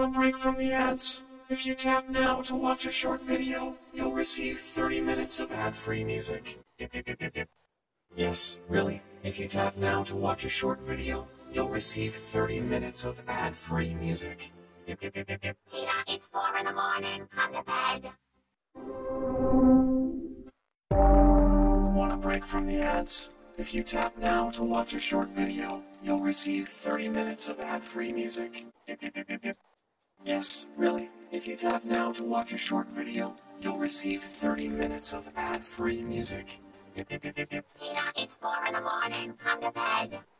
Want a break from the ads? If you tap now to watch a short video, you'll receive 30 minutes of ad-free music. Yes, really. If you tap now to watch a short video, you'll receive 30 minutes of ad-free music. Peter, it's 4 in the morning. Come to bed. Want a break from the ads? If you tap now to watch a short video, you'll receive 30 minutes of ad-free music. Yes, really. If you tap now to watch a short video, you'll receive 30 minutes of ad-free music. Peter, it's 4 in the morning. Come to bed.